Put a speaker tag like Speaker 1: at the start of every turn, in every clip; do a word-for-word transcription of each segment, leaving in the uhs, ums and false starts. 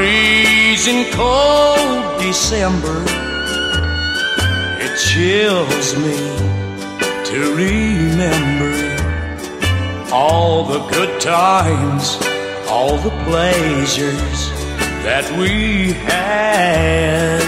Speaker 1: freezing cold December, it chills me to remember all the good times, all the pleasures that we had.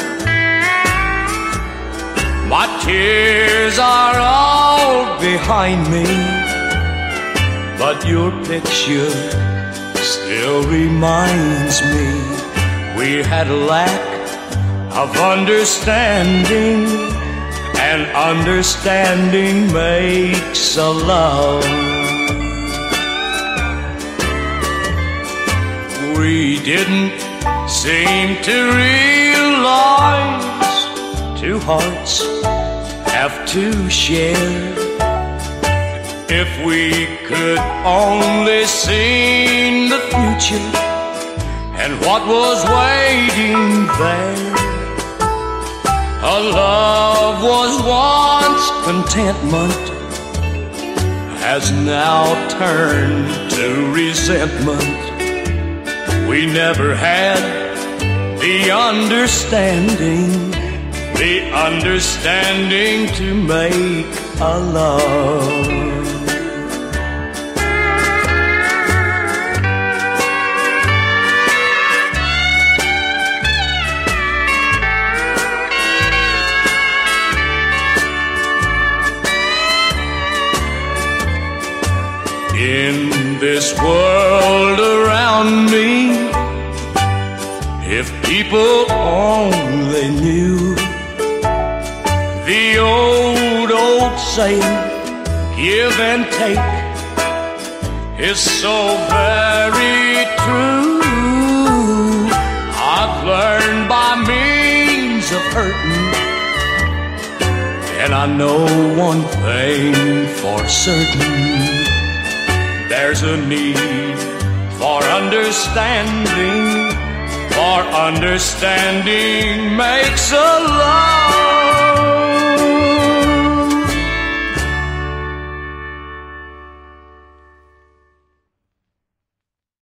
Speaker 1: My tears are all behind me, but your picture still reminds me we had a lack of understanding, and understanding makes a love. We didn't seem to realize two hearts have to share. If we could only seen the future and what was waiting there. A love was once contentment, has now turned to resentment. We never had the understanding, the understanding to make a love. In this world around me, if people only knew the old, old saying, give and take, is so very true. I've learned by means of hurting, and I know one thing for certain: there's a need for understanding, for understanding makes a love.